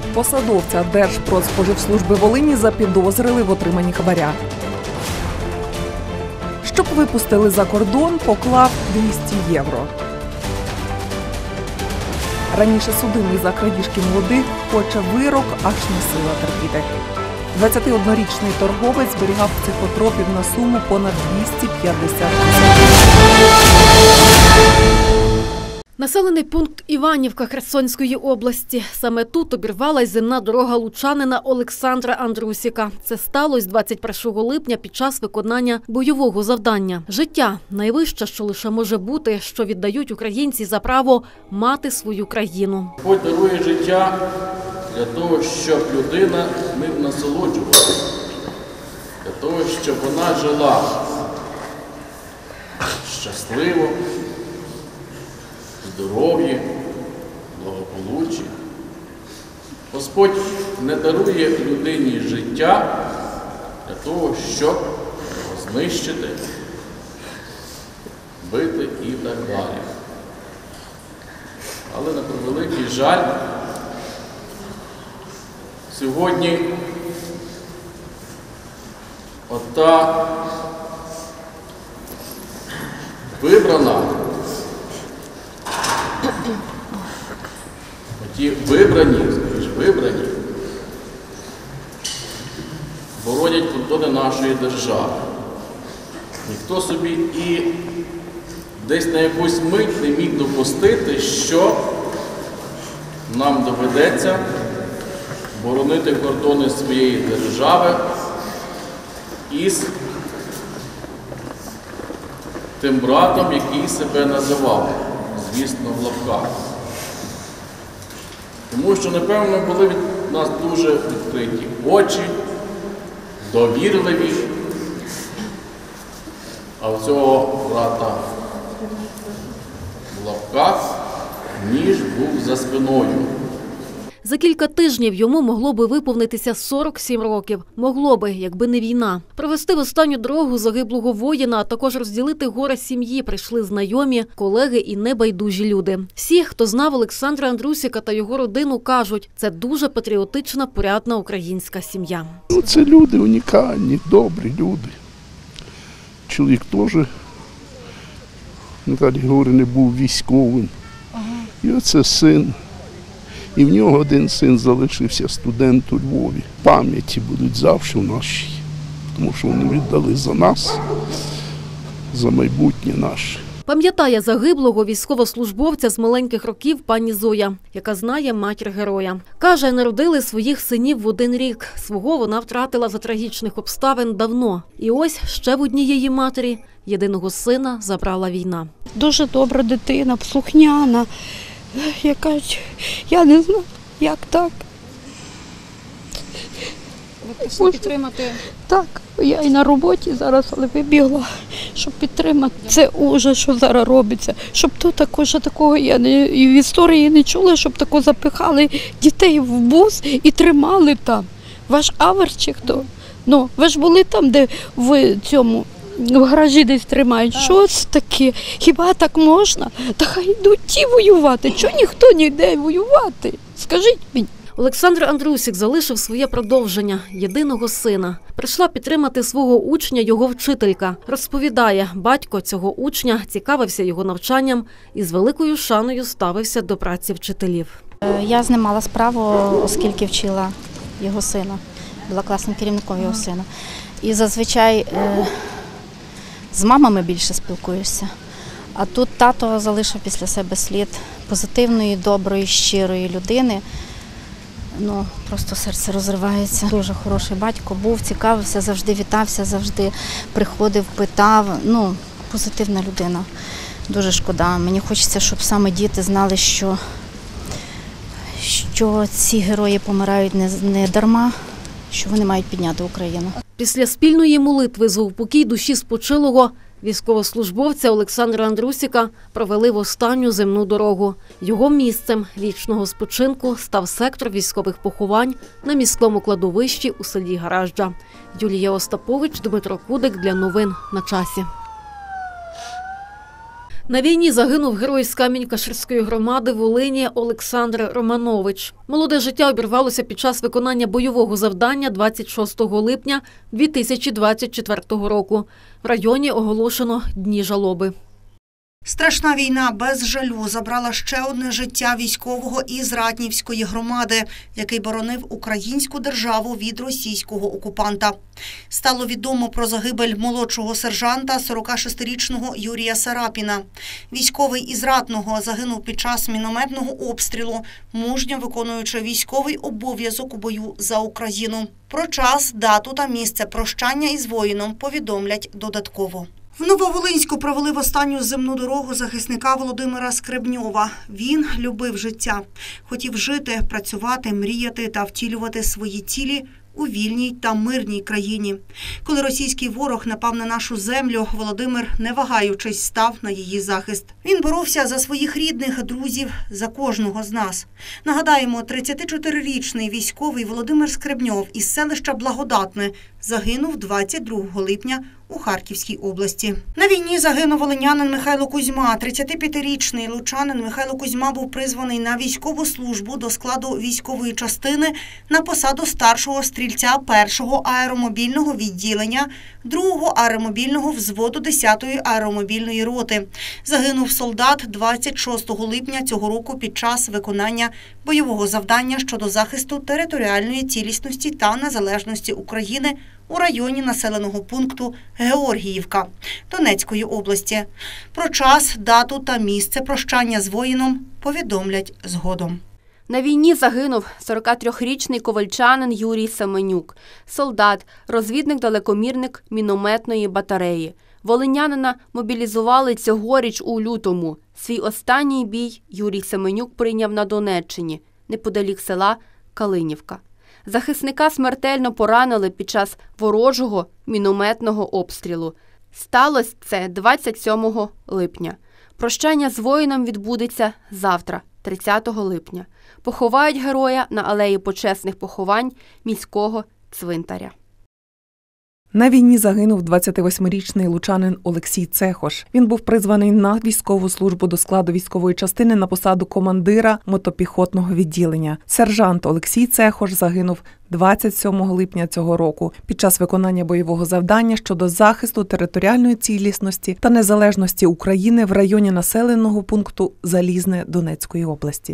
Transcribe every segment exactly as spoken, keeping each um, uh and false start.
Посадовця Держпродспоживслужби Волині запідозрили в отриманні хабаря. Щоб випустили за кордон, поклав двісті євро. Раніше судимий за крадіжки молодих хоче вирок, аж не сила терпіти. двадцятиоднорічний торговець зберігав психотропів на суму понад двісті п'ятдесят тисяч. Населений пункт Іванівка Херсонської області. Саме тут обірвалась земна дорога лучанина Олександра Андрусіка. Це сталося двадцять першого липня під час виконання бойового завдання. Життя – найвище, що лише може бути, що віддають українці за право мати свою країну. Господь дарує життя для того, щоб людина ним насолоджувалася, для того, щоб вона жила щасливо, здоров'ї, благополуччі. Господь не дарує людині життя для того, щоб його знищити, бити і так далі. Але на превеликий жаль, сьогодні ота вибрана, оті вибрані, скажімо, вибрані, боронять кордони нашої держави. Ніхто собі і десь на якусь мить не міг допустити, що нам доведеться боронити кордони своєї держави із тим братом, який себе називав, звісно, в лапках. Тому що, напевно, були від нас дуже відкриті очі, довірливі, а в цього брата в лапках ніж був за спиною. За кілька тижнів йому могло би виповнитися сорок сім років. Могло би, якби не війна. Провести в останню дорогу загиблого воїна, а також розділити горе сім'ї прийшли знайомі, колеги і небайдужі люди. Всі, хто знав Олександра Андрусіка та його родину, кажуть, це дуже патріотична, порядна українська сім'я. Це люди унікальні, добрі люди. Чоловік теж, Наталія Григорівна, був військовим. І оце син. І в нього один син залишився студент у Львові. Пам'яті будуть завжди наші, тому що вони віддали за нас, за майбутнє наше. Пам'ятає загиблого військовослужбовця з маленьких років пані Зоя, яка знає матір героя. Каже, народили своїх синів в один рік. Свого вона втратила за трагічних обставин давно. І ось ще в однієї матері єдиного сина забрала війна. Дуже добра дитина, слухняна. Яка, я не знаю, як так. Ви прийшли підтримати? Так, я і на роботі зараз, але вибігла, щоб підтримати. Це ужас, що зараз робиться. Щоб тут також такого, я не, і в історії не чула, щоб тако запихали дітей в бус і тримали там. Ваш авер чи хто? Ну, ви ж були там, де в цьому, в гаражі десь тримають. Що це таке? Хіба так можна? Та хай йдуть ті воювати. Чого ніхто не йде воювати? Скажіть мені. Олександр Андрусік залишив своє продовження – єдиного сина. Прийшла підтримати свого учня його вчителька. Розповідає, батько цього учня цікавився його навчанням і з великою шаною ставився до праці вчителів. Я з ним мала справу, оскільки вчила його сина. Була класним керівником його сина. І зазвичай з мамами більше спілкуєшся. А тут тато залишив після себе слід позитивної, доброї, щирої людини. Ну, просто серце розривається. Дуже хороший батько був, цікавився, завжди вітався, завжди приходив, питав. Ну, позитивна людина. Дуже шкода. Мені хочеться, щоб саме діти знали, що, що ці герої помирають не, не дарма, що вони мають підняти Україну. Після спільної молитви за упокій душі спочилого військовослужбовця Олександра Андрусіка провели в останню земну дорогу. Його місцем вічного спочинку став сектор військових поховань на міському кладовищі у селі Гаражджа. Юлія Остапович, Дмитро Кудик для новин на часі. На війні загинув герой з Камінь-Каширської громади Волині Олександр Романович. Молоде життя обірвалося під час виконання бойового завдання двадцять шостого липня дві тисячі двадцять четвертого року. В районі оголошено дні жалоби. Страшна війна без жалю забрала ще одне життя військового із Ратнівської громади, який боронив українську державу від російського окупанта. Стало відомо про загибель молодшого сержанта сорокашестирічного Юрія Сарапіна. Військовий із Ратного загинув під час мінометного обстрілу, мужньо виконуючи військовий обов'язок у бою за Україну. Про час, дату та місце прощання із воїном повідомлять додатково. В Нововолинську провели в останню земну дорогу захисника Володимира Скребньова. Він любив життя. Хотів жити, працювати, мріяти та втілювати свої цілі у вільній та мирній країні. Коли російський ворог напав на нашу землю, Володимир, не вагаючись, став на її захист. Він боровся за своїх рідних, друзів, за кожного з нас. Нагадаємо, тридцятичотирирічний військовий Володимир Скребньов із селища Благодатне загинув двадцять другого липня у Харківській області. На війні загинув волинянин Михайло Кузьма. тридцятип'ятирічний лучанин Михайло Кузьма був призваний на військову службу до складу військової частини на посаду старшого стрільця першого аеромобільного відділення другого аеромобільного взводу десятої аеромобільної роти. Загинув солдат двадцять шостого липня цього року під час виконання бойового завдання щодо захисту територіальної цілісності та незалежності України у районі населеного пункту Георгіївка Донецької області. Про час, дату та місце прощання з воїном повідомлять згодом. На війні загинув сорокатрирічний ковальчанин Юрій Семенюк, солдат, розвідник-далекомірник мінометної батареї. Волинянина мобілізували цьогоріч у лютому. Свій останній бій Юрій Семенюк прийняв на Донеччині, неподалік села Калинівка. Захисника смертельно поранили під час ворожого мінометного обстрілу. Сталося це двадцять сьомого липня. Прощання з воїном відбудеться завтра, тридцятого липня. Поховають героя на алеї почесних поховань міського цвинтаря. На війні загинув двадцятивосьмирічний лучанин Олексій Цехош. Він був призваний на військову службу до складу військової частини на посаду командира мотопіхотного відділення. Сержант Олексій Цехош загинув двадцять сьомого липня цього року під час виконання бойового завдання щодо захисту територіальної цілісності та незалежності України в районі населеного пункту Залізне Донецької області.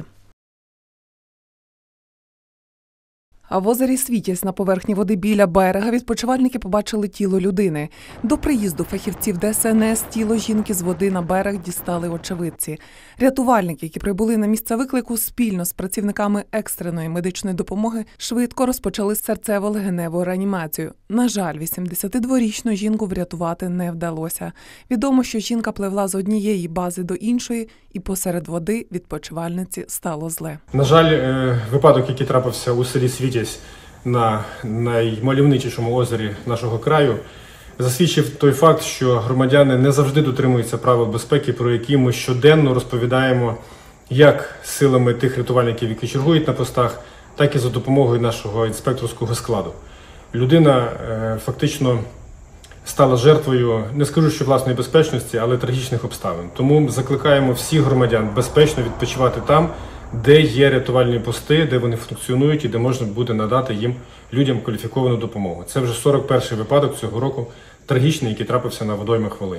А в озері Світязь на поверхні води біля берега відпочивальники побачили тіло людини. До приїзду фахівців Де Ес Ен Ес тіло жінки з води на берег дістали очевидці. Рятувальники, які прибули на місце виклику, спільно з працівниками екстреної медичної допомоги швидко розпочали серцево-легеневу реанімацію. На жаль, вісімдесятидворічну жінку врятувати не вдалося. Відомо, що жінка пливла з однієї бази до іншої, і посеред води відпочивальниці стало зле. На жаль, випадок, який трапився у селі Світязь на наймальовничішому озері нашого краю, засвідчив той факт, що громадяни не завжди дотримуються правил безпеки, про які ми щоденно розповідаємо як силами тих рятувальників, які чергують на постах, так і за допомогою нашого інспекторського складу. Людина фактично стала жертвою, не скажу, що власної безпечності, але трагічних обставин. Тому закликаємо всіх громадян безпечно відпочивати там, де є рятувальні пости, де вони функціонують і де можна буде надати їм, людям, кваліфіковану допомогу. Це вже сорок перший випадок цього року, трагічний, який трапився на водоймах Волині.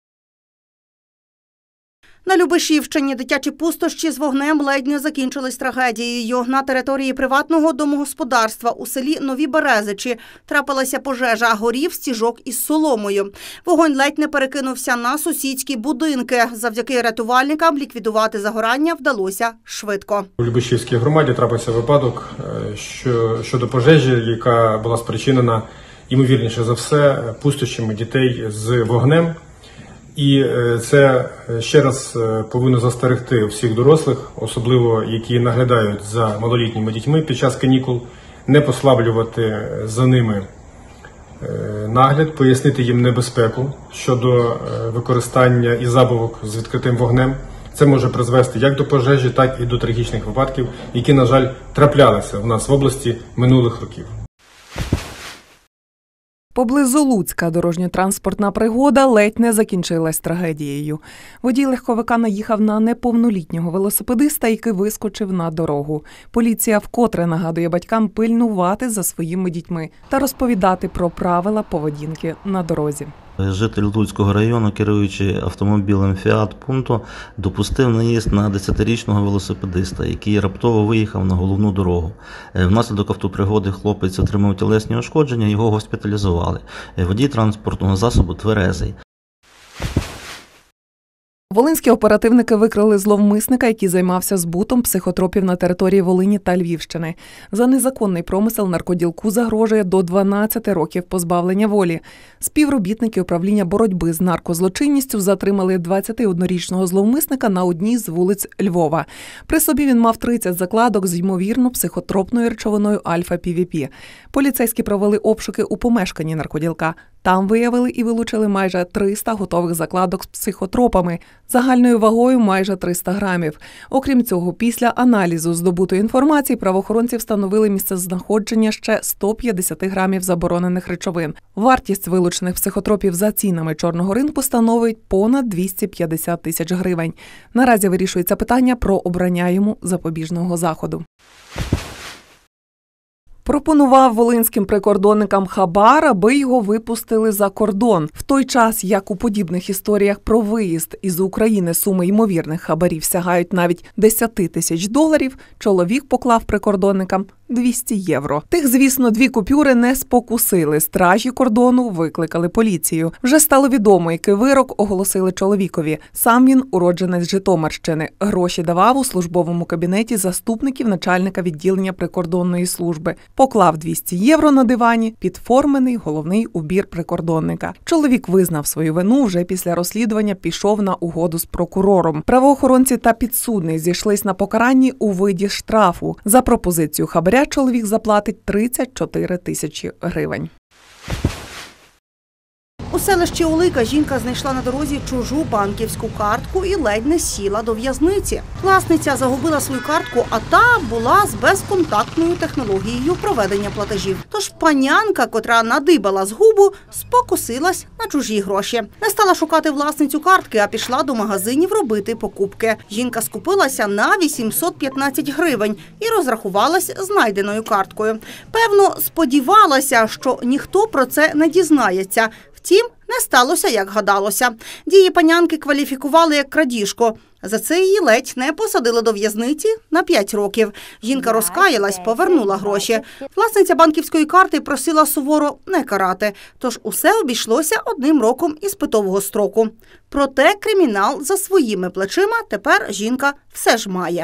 На Любешівщині дитячі пустощі з вогнем ледь не закінчились трагедією. На території приватного домогосподарства у селі Нові Березичі трапилася пожежа, горів стіжок із соломою. Вогонь ледь не перекинувся на сусідські будинки. Завдяки рятувальникам ліквідувати загорання вдалося швидко. У Любешівській громаді трапився випадок що, щодо пожежі, яка була спричинена, ймовірніше за все, пустощами дітей з вогнем. І це ще раз повинно застерегти всіх дорослих, особливо які наглядають за малолітніми дітьми під час канікул, не послаблювати за ними нагляд, пояснити їм небезпеку щодо використання і забавок з відкритим вогнем. Це може призвести як до пожежі, так і до трагічних випадків, які, на жаль, траплялися в нас в області минулих років. Поблизу Луцька дорожньо-транспортна пригода ледь не закінчилась трагедією. Водій легковика наїхав на неповнолітнього велосипедиста, який вискочив на дорогу. Поліція вкотре нагадує батькам пильнувати за своїми дітьми та розповідати про правила поведінки на дорозі. Житель Луцького району, керуючи автомобілем Фіат Пунто, допустив наїзд на десятирічного велосипедиста, який раптово виїхав на головну дорогу. Внаслідок автопригоди хлопець отримав тілесні ушкодження, його госпіталізували. Водій транспортного засобу тверезий. Волинські оперативники викрили зловмисника, який займався збутом психотропів на території Волині та Львівщини. За незаконний промисел наркоділку загрожує до дванадцяти років позбавлення волі. Співробітники управління боротьби з наркозлочинністю затримали двадцятиоднорічного зловмисника на одній з вулиць Львова. При собі він мав тридцять закладок з, ймовірно, психотропною речовиною альфа-пі ві пі. Поліцейські провели обшуки у помешканні наркоділка. Там виявили і вилучили майже триста готових закладок з психотропами, загальною вагою майже триста грамів. Окрім цього, після аналізу здобутої інформації правоохоронці встановили місцезнаходження ще сто п'ятдесят грамів заборонених речовин. Вартість вилучених психотропів за цінами чорного ринку становить понад двісті п'ятдесят тисяч гривень. Наразі вирішується питання про обрання йому запобіжного заходу. Пропонував волинським прикордонникам хабар, аби його випустили за кордон. В той час, як у подібних історіях про виїзд із України суми ймовірних хабарів сягають навіть десять тисяч доларів, чоловік поклав прикордонникам двісті євро. Тих, звісно, дві купюри не спокусили. Стражі кордону викликали поліцію. Вже стало відомо, який вирок оголосили чоловікові. Сам він уродженець Житомирщини. Гроші давав у службовому кабінеті заступників начальника відділення прикордонної служби. Поклав двісті євро на дивані під формений головний убір прикордонника. Чоловік визнав свою вину, вже після розслідування пішов на угоду з прокурором. Правоохоронці та підсудний зійшлись на покаранні у виді штрафу. За пропозицію хабаря чоловік заплатить тридцять чотири тисячі гривень. У селищі Олика жінка знайшла на дорозі чужу банківську картку і ледь не сіла до в'язниці. Власниця загубила свою картку, а та була з безконтактною технологією проведення платежів. Тож панянка, котра надибала згубу, спокусилась на чужі гроші. Не стала шукати власницю картки, а пішла до магазинів робити покупки. Жінка скупилася на вісімсот п'ятнадцять гривень і розрахувалась знайденою карткою. Певно, сподівалася, що ніхто про це не дізнається. Втім, не сталося, як гадалося. Дії панянки кваліфікували як крадіжку. За це її ледь не посадили до в'язниці на п'ять років. Жінка розкаялась, повернула гроші. Власниця банківської карти просила суворо не карати, тож усе обійшлося одним роком іспитового строку. Проте кримінал за своїми плечима тепер жінка все ж має.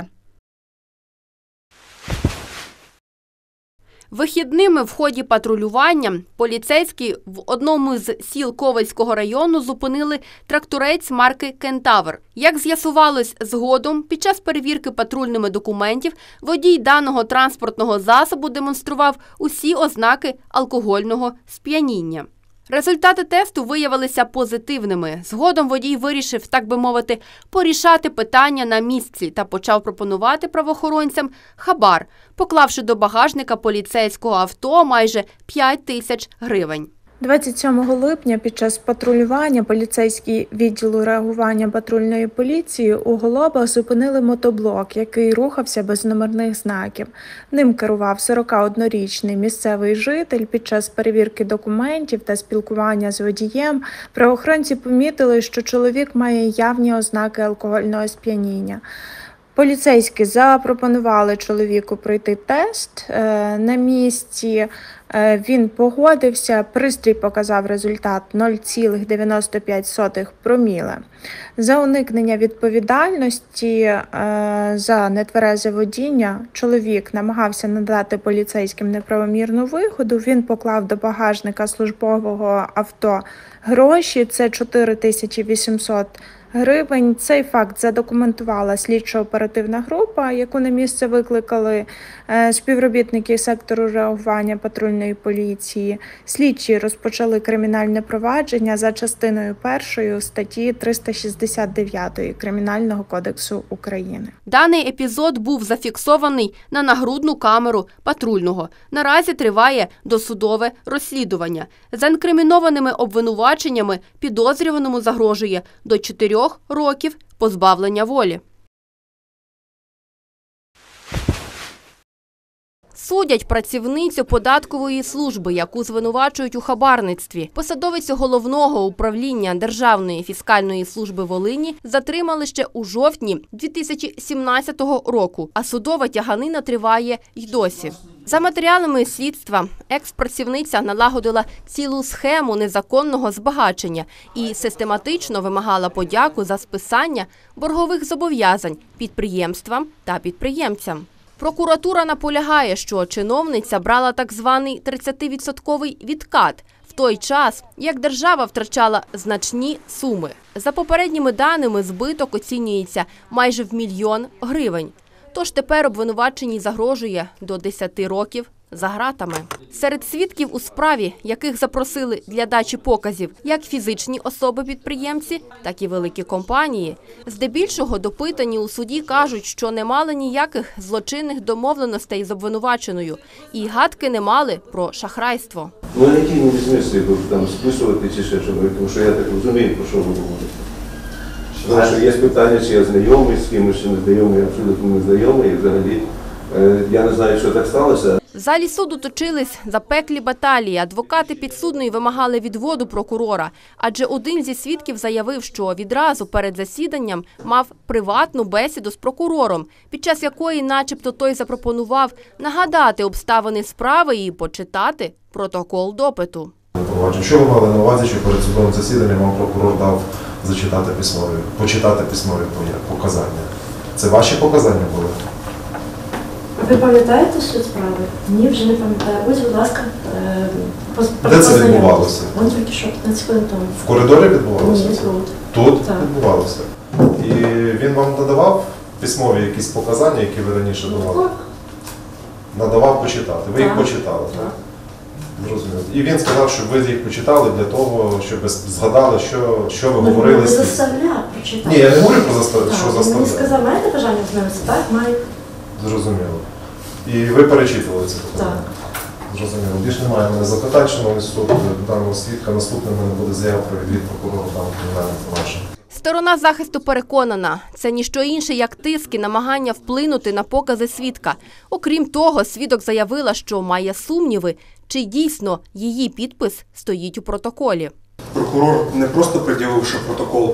Вихідними в ході патрулювання поліцейські в одному з сіл Ковальського району зупинили тракторець марки «Кентавр». Як з'ясувалось згодом, під час перевірки патрульними документів водій даного транспортного засобу демонстрував усі ознаки алкогольного сп'яніння. Результати тесту виявилися позитивними. Згодом водій вирішив, так би мовити, порішати питання на місці та почав пропонувати правоохоронцям хабар, поклавши до багажника поліцейського авто майже п'ять тисяч гривень. двадцять сьомого липня під час патрулювання поліцейські відділу реагування патрульної поліції у Голобах зупинили мотоблок, який рухався без номерних знаків. Ним керував сорокаоднорічний місцевий житель. Під час перевірки документів та спілкування з водієм правоохоронці помітили, що чоловік має явні ознаки алкогольного сп'яніння. Поліцейські запропонували чоловіку пройти тест. На місці він погодився, пристрій показав результат нуль цілих дев'яносто п'ять сотих проміле. За уникнення відповідальності за нетверезе водіння чоловік намагався надати поліцейським неправомірну вигоду. Він поклав до багажника службового авто гроші, це чотири тисячі вісімсот гривень. Цей факт задокументувала слідчо-оперативна група, яку на місце викликали е, співробітники сектору реагування патрульної поліції. Слідчі розпочали кримінальне провадження за частиною першої статті триста шістдесят дев'ять Кримінального кодексу України. Даний епізод був зафіксований на нагрудну камеру патрульного. Наразі триває досудове розслідування. За інкримінованими обвинуваченнями підозрюваному загрожує до чотирьох років позбавлення волі. Судять працівницю податкової служби, яку звинувачують у хабарництві. Посадовицю Головного управління Державної фіскальної служби Волині затримали ще у жовтні дві тисячі сімнадцятого року, а судова тяганина триває й досі. За матеріалами слідства, екс-працівниця налагодила цілу схему незаконного збагачення і систематично вимагала подяку за списання боргових зобов'язань підприємствам та підприємцям. Прокуратура наполягає, що чиновниця брала так званий тридцятивідсотковий відкат в той час, як держава втрачала значні суми. За попередніми даними, збиток оцінюється майже в мільйон гривень. Тож тепер обвинуваченій загрожує до десяти років за ґратами. Серед свідків у справі, яких запросили для дачі показів як фізичні особи-підприємці, так і великі компанії, здебільшого допитані у суді кажуть, що не мали ніяких злочинних домовленостей з обвинуваченою і гадки не мали про шахрайство. Ну, які не смислі там списувати чи ще чого, тому що я так розумію, про що ви говорите. Тому що є питання, чи я знайомий з кимось, чи не знайомий, абсолютно не знайомий, і взагалі я не знаю, що так сталося. В залі суду точились запеклі баталії. Адвокати підсудної вимагали відводу прокурора, адже один зі свідків заявив, що відразу перед засіданням мав приватну бесіду з прокурором, під час якої начебто той запропонував нагадати обставини справи і почитати протокол допиту. Що ви мали на увазі, що перед судовим засіданням вам прокурор дав зачитати письмові, почитати письмові показання? Це ваші показання були? Ви пам'ятаєте суть справи? Ні, вже не пам'ятаю. Ось, будь ласка, поз... Де це відбувалося? Вон тільки що, п'ятнадцять хвилин тому. В коридорі відбувалося? Ні, тут. Тут так. відбувалося? І він вам надавав письмові якісь показання, які ви раніше давали? Так. Надавав почитати. Ви так. їх почитали, так? так? Зрозуміло. І він сказав, щоб ви їх почитали для того, щоб згадали, що, що ви ну, говорили. Не заставляв прочитати. Ні, я не говорю про заставляв, що заставляв. Він сказав, маєте бажання знайомитися? Так, маю. Зрозуміло. І ви перечитували це показання? Так. Зрозуміло. Більше немає мене запитань, шановний суд, даного свідка. Наступним у мене буде заява про відвід прокурора даного кримінального провадження. Сторона захисту переконана, це ніщо інше, як тиск і намагання вплинути на покази свідка. Окрім того, свідок заявила, що має сумніви, чи дійсно її підпис стоїть у протоколі. Прокурор не просто пред'явивши протокол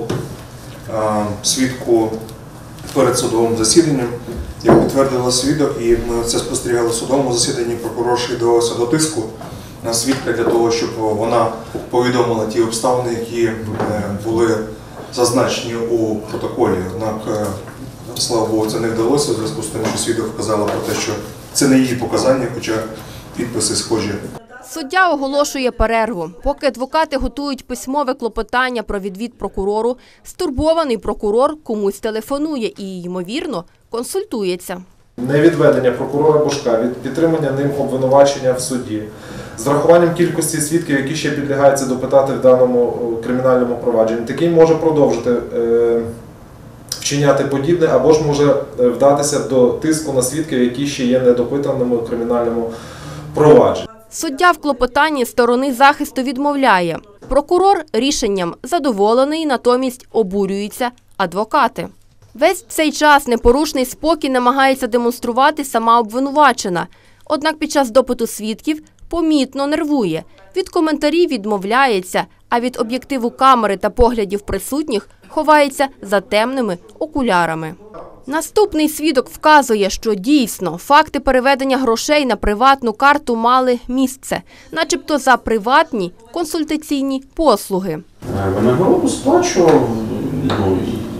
а, свідку перед судовим засіданням, як підтвердила свідок, і ми це спостерігали в судовому засіданні, прокурор йдалося до тиску на свідка для того, щоб вона повідомила ті обставини, які були зазначені у протоколі. Однак, слава Богу, це не вдалося в зв'язку з тим, що свідок вказала про те, що це не її показання, хоча підписи схожі. Суддя оголошує перерву. Поки адвокати готують письмове клопотання про відвід прокурору, стурбований прокурор комусь телефонує і, ймовірно, консультується. Невідведення прокурора Божка від підтримання ним обвинувачення в суді з врахуванням кількості свідків, які ще підлягаються допитати в даному кримінальному провадженні, такий може продовжити е, вчиняти подібне або ж може вдатися до тиску на свідків, які ще є недопитаними у кримінальному провадженні. Суддя в клопотанні сторони захисту відмовляє. Прокурор рішенням задоволений, натомість обурюються адвокати. Весь цей час непорушний спокій намагається демонструвати сама обвинувачена. Однак під час допиту свідків помітно нервує. Від коментарів відмовляється, а від об'єктиву камери та поглядів присутніх ховається за темними окулярами. Наступний свідок вказує, що дійсно факти переведення грошей на приватну карту мали місце, начебто за приватні консультаційні послуги. Винагороду сплачував ну,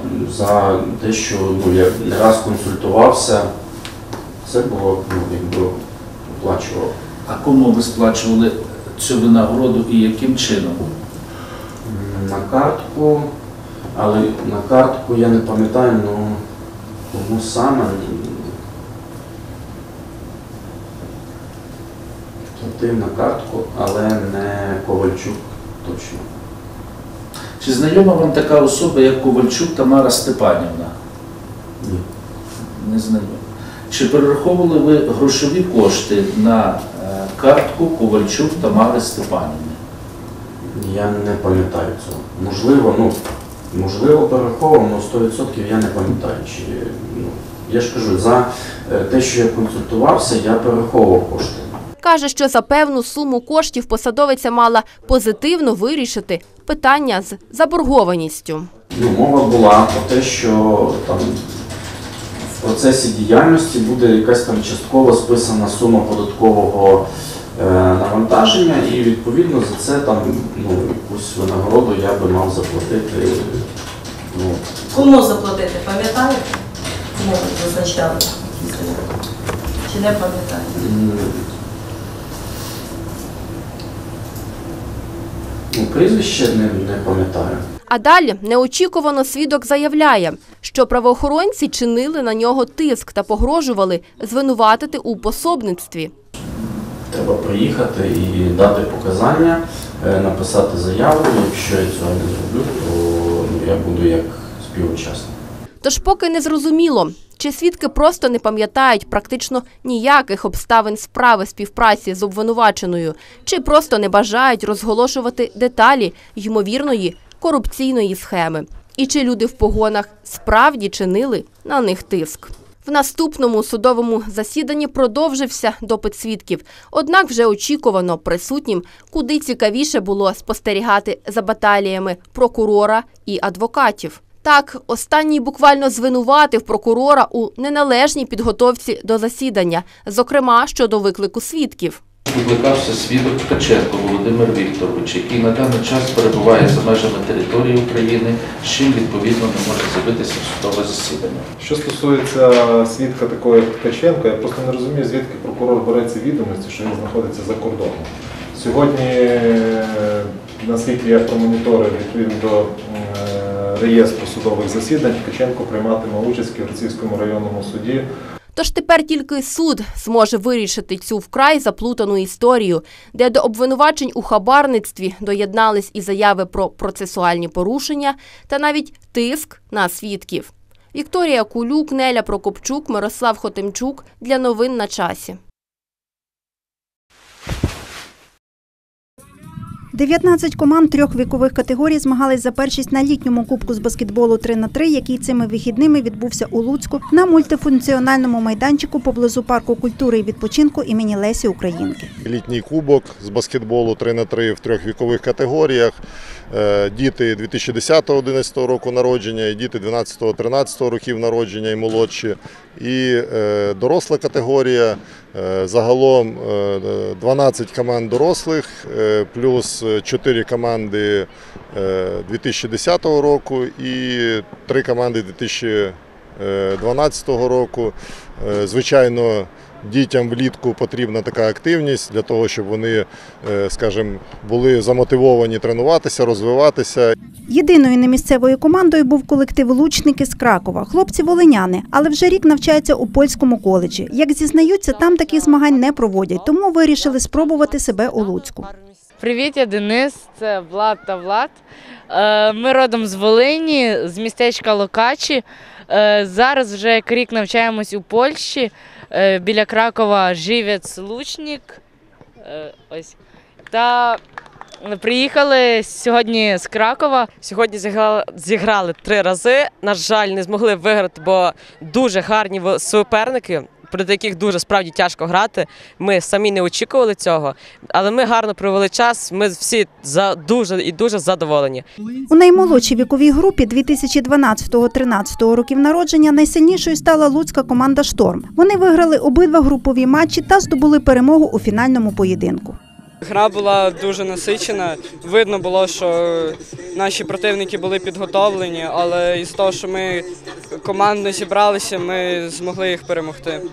за те, що ну, я не раз консультувався, це було, ну, якби оплачував. А кому ви сплачували цю винагороду і яким чином? На картку Але на картку я не пам'ятаю, ну кому саме. Платив на картку, але не Ковальчук точно. Чи знайома вам така особа, як Ковальчук Тамара Степанівна? Ні. Не знайома. Чи перераховували ви грошові кошти на картку Ковальчук Тамари Степанівни? Я не пам'ятаю цього. Можливо, ну, можливо, перераховував, але сто відсотків я не пам'ятаю. Чи, ну, я ж кажу, за те, що я консультувався, я перераховував кошти. Каже, що за певну суму коштів посадовиця мала позитивно вирішити питання з заборгованістю. Ну, мова була про те, що там в процесі діяльності буде якась там частково списана сума податкового е, навантаження, і відповідно за це там ну, якусь винагороду я би мав заплатити. Ну. Кому заплатити, пам'ятаєте? Кому зазначали? Чи не пам'ятаєте? Ну, прізвище не, не пам'ятаю. А далі неочікувано свідок заявляє, що правоохоронці чинили на нього тиск та погрожували звинуватити у пособництві. Треба приїхати і дати показання, написати заяву. Якщо я цього не зроблю, то ну, я буду як співучасник. Тож поки не зрозуміло, чи свідки просто не пам'ятають практично ніяких обставин справи співпраці з обвинуваченою, чи просто не бажають розголошувати деталі ймовірної корупційної схеми. І чи люди в погонах справді чинили на них тиск. В наступному судовому засіданні продовжився допит свідків. Однак вже очікувано присутнім куди цікавіше було спостерігати за баталіями прокурора і адвокатів. Так, останній буквально звинуватив прокурора у неналежній підготовці до засідання, зокрема щодо виклику свідків. Викликався свідок Ткаченко Володимир Вікторович, який на даний час перебуває за межами території України, з чим відповідно не може з'явитися в судове засідання. Що стосується свідка такого як Ткаченка, я просто не розумію, звідки прокурор бере ці відомості, що він знаходиться за кордоном. Сьогодні, наскільки я промоніторив відповідно до реєстру судових засідань, Ткаченко прийматиме участь в Ківерцівському районному суді. Тож тепер тільки суд зможе вирішити цю вкрай заплутану історію, де до обвинувачень у хабарництві доєднались і заяви про процесуальні порушення та навіть тиск на свідків. Вікторія Кулюк, Неля Прокопчук, Мирослав Хотимчук. Для новин на часі. дев'ятнадцять команд трьох вікових категорій змагались за першість на літньому кубку з баскетболу три на три, який цими вихідними відбувся у Луцьку на мультифункціональному майданчику поблизу парку культури і відпочинку імені Лесі Українки. Літній кубок з баскетболу три на три в трьох вікових категоріях. Діти дві тисячі десятого - дві тисячі одинадцятого року народження, і діти дванадцятого - тринадцятого років народження і молодші. І доросла категорія, загалом дванадцять команд дорослих, плюс чотири команди дві тисячі десятого року і три команди дві тисячі дванадцятого року. Звичайно, дітям влітку потрібна така активність для того, щоб вони, скажімо, були замотивовані тренуватися, розвиватися. Єдиною немісцевою командою був колектив «Лучники» з Кракова. Хлопці волиняни, але вже рік навчаються у польському коледжі. Як зізнаються, там таких змагань не проводять, тому вирішили спробувати себе у Луцьку. Привіт, я Денис, це Влад та Влад. Ми родом з Волині, з містечка Локачі. Зараз вже як рік навчаємось у Польщі. Біля Кракова Живець Лучник. Ось. Та приїхали сьогодні з Кракова. Сьогодні зіграли, зіграли три рази. На жаль, не змогли виграти, бо дуже гарні суперники, проти яких дуже справді тяжко грати. Ми самі не очікували цього, але ми гарно провели час, ми всі за дуже і дуже задоволені. У наймолодшій віковій групі дві тисячі дванадцятого - тринадцятого років народження найсильнішою стала луцька команда «Шторм». Вони виграли обидва групові матчі та здобули перемогу у фінальному поєдинку. Гра була дуже насичена. Видно було, що наші противники були підготовлені, але із того, що ми командно зібралися, ми змогли їх перемогти.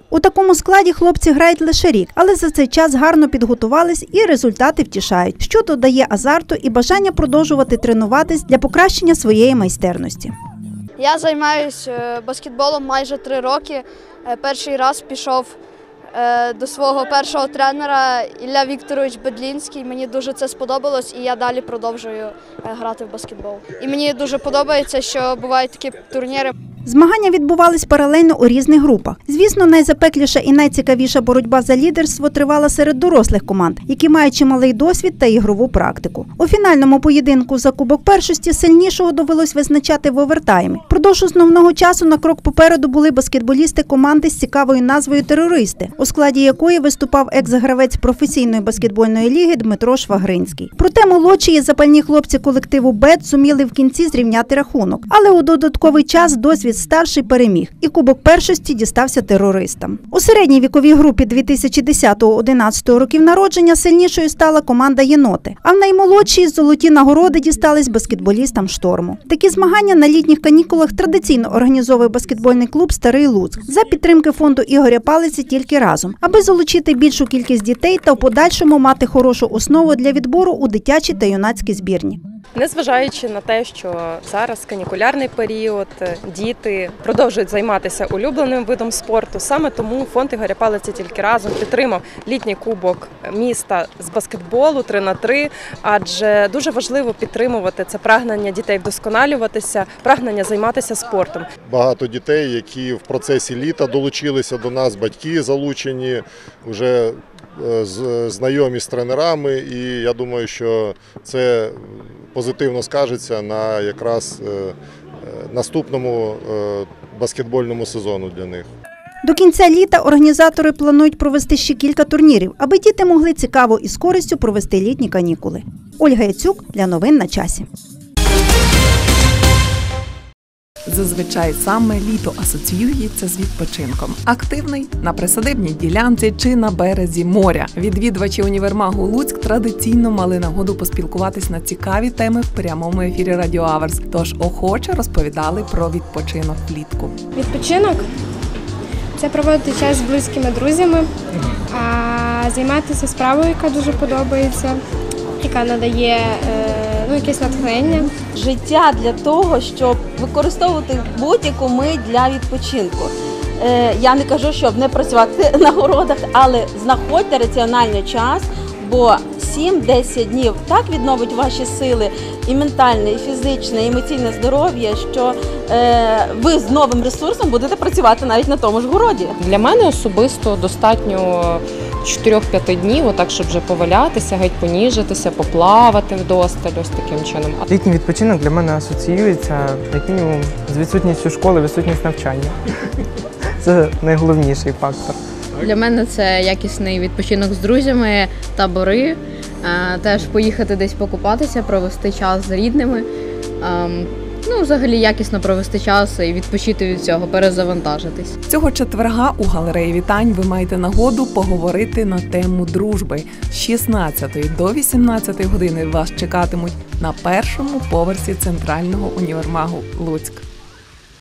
У такому складі хлопці грають лише рік, але за цей час гарно підготувались і результати втішають, що додає азарту і бажання продовжувати тренуватись для покращення своєї майстерності. Я займаюся баскетболом майже три роки. Перший раз пішов до свого першого тренера Ілля Вікторович Бедлінський. Мені дуже це сподобалось і я далі продовжую грати в баскетбол. І мені дуже подобається, що бувають такі турніри. Змагання відбувались паралельно у різних групах. Звісно, найзапекліша і найцікавіша боротьба за лідерство тривала серед дорослих команд, які мають чималий досвід та ігрову практику. У фінальному поєдинку за Кубок першості сильнішого довелось визначати в овертаймі. Продовж основного часу на крок попереду були баскетболісти команди з цікавою назвою «Терористи», у складі якої виступав екс-гравець професійної баскетбольної ліги Дмитро Швагринський. Проте молодші і запальні хлопці колективу «Бет» зуміли в кінці зрівняти рахунок. Але у додатковий час досвід старший переміг, і Кубок першості дістався терористам. У середній віковій групі дві тисячі десятого - одинадцятого років народження сильнішою стала команда «Єноти», а в наймолодшій золоті нагороди дістались баскетболістам «Шторму». Такі змагання на літніх канікулах традиційно організовує баскетбольний клуб «Старий Луцьк» за підтримки фонду Ігоря Палиці «Тільки разом», аби залучити більшу кількість дітей та в подальшому мати хорошу основу для відбору у дитячі та юнацькі збірні. Незважаючи на те, що зараз канікулярний період, діти продовжують займатися улюбленим видом спорту, саме тому фонд Ігоря Палиці «Тільки разом» підтримав літній кубок міста з баскетболу три на три, адже дуже важливо підтримувати це прагнення дітей вдосконалюватися, прагнення займатися спортом. Багато дітей, які в процесі літа долучилися до нас, батьки залучені, вже знайомі з тренерами, і я думаю, що це позитивно скажеться на якраз наступному баскетбольному сезону для них. До кінця літа організатори планують провести ще кілька турнірів, аби діти могли цікаво і з користю провести літні канікули. Ольга Яцюк для новин на часі. Зазвичай саме літо асоціюється з відпочинком. Активний – на присадибній ділянці чи на березі моря. Відвідувачі універмагу «Луцьк» традиційно мали нагоду поспілкуватись на цікаві теми в прямому ефірі «Радіо Аверс». Тож охоче розповідали про відпочинок влітку. Відпочинок – це проводити час з близькими друзями, а займатися справою, яка дуже подобається, яка надає ну, якесь натхнення. Життя для того, щоб використовувати будь-яку мить для відпочинку. Е, я не кажу, щоб не працювати на городах, але знаходьте раціональний час, бо сім-десять днів так відновить ваші сили і ментальне, і фізичне, і емоційне здоров'я, що е, ви з новим ресурсом будете працювати навіть на тому ж городі. Для мене особисто достатньо чотирьох-п'яти днів, отак, щоб вже повалятися, геть поніжитися, поплавати вдосталь, ось таким чином. Літній відпочинок для мене асоціюється, як мінімум, з відсутністю школи, відсутністю навчання. Це найголовніший фактор. Для мене це якісний відпочинок з друзями, табори, теж поїхати десь покупатися, провести час з рідними. Ну, взагалі, якісно провести час і відпочити від цього, перезавантажитись. Цього четверга у галереї вітань ви маєте нагоду поговорити на тему дружби. З шістнадцятої до вісімнадцятої години вас чекатимуть на першому поверсі центрального універмагу «Луцьк».